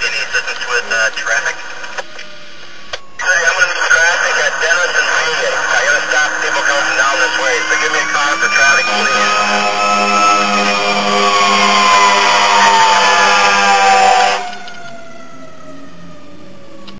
any assistance with traffic? Hey, I'm in traffic at Dennis and Phoenix. I gotta stop people coming down this way, so give me a car for traffic, please.